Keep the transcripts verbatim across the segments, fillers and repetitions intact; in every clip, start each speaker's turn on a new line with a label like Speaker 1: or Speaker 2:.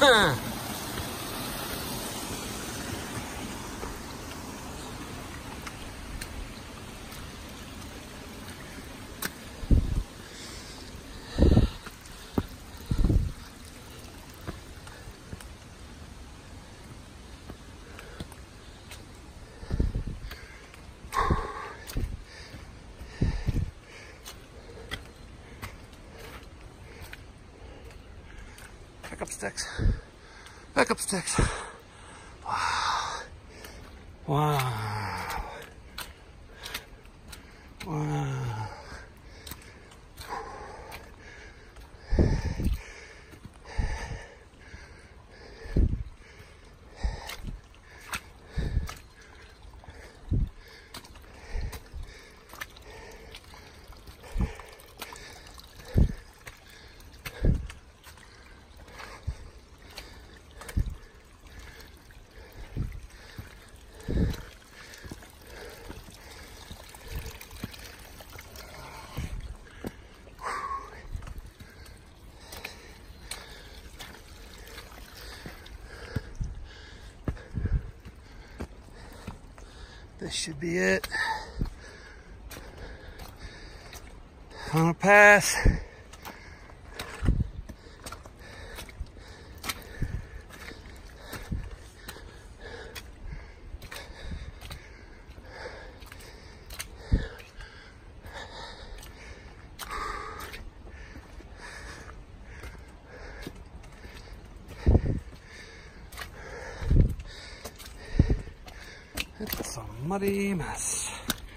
Speaker 1: Back up sticks. Back up sticks. Wow. Wow. Wow. This should be it. Final pass. It's a muddy mess.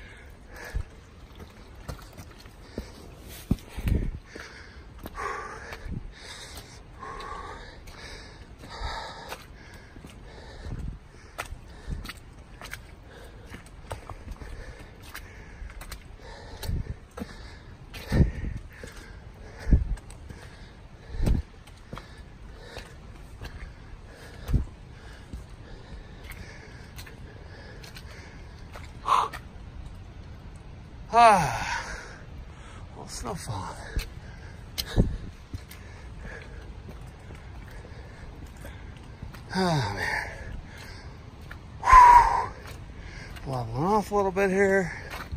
Speaker 1: Ah, well, snow falling. Oh man. Whew. Leveling off a little bit here.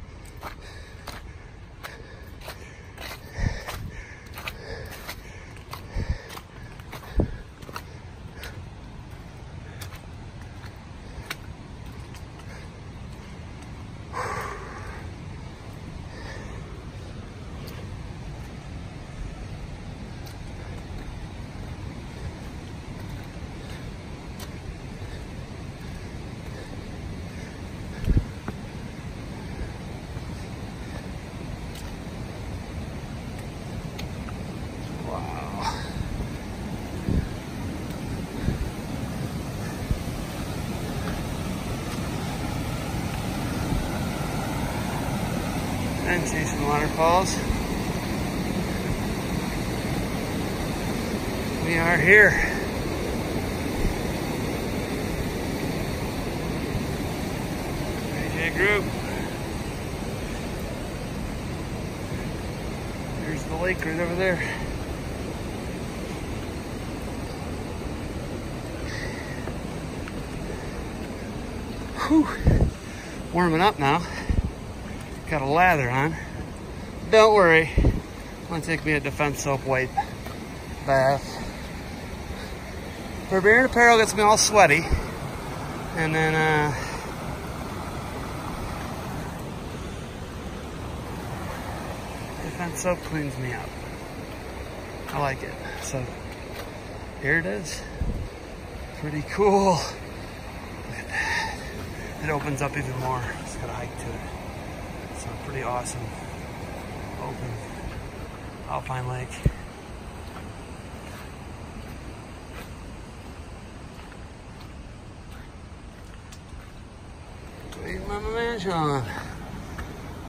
Speaker 1: And see some waterfalls. We are here. A J group. There's the lake right over there. Whew. Warming up now. Got a lather on. Don't worry. It's gonna take me a Defense soap wipe bath. Barbarian apparel gets me all sweaty. And then uh Defense soap cleans me up. I like it. So here it is. Pretty cool. Look at that. It opens up even more. It's got a hike to it. So pretty awesome, open alpine lake. Waiting on my man, Sean.